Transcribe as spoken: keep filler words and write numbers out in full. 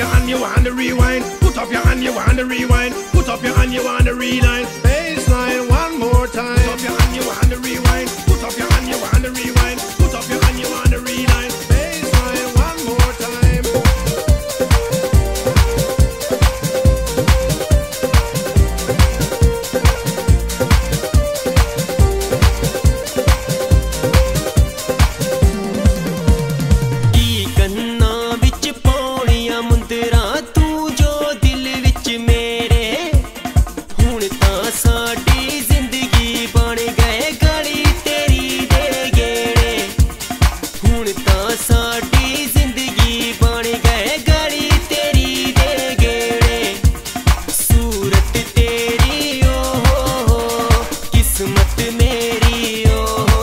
your hand, you want the rewind. Put up your hand, you want the rewind. Put up your hand, you want the rewind. Baseline one more time. Put up your hand, you want the rewind. Put up your hand, you want the rewind. Put up your hand, you want the rewind. Baseline one more time. की कन्ना विच पौड़ियां मुंदरा तू जो दिल विच मेरे हुण तां साडी जिंदगी बन गए गली तेरी दे गेड़े हुण तां साडी जिंदगी बन गए गली तेरी दे गेड़े सूरत तेरी ओ हो हो किस्मत मेरी ओ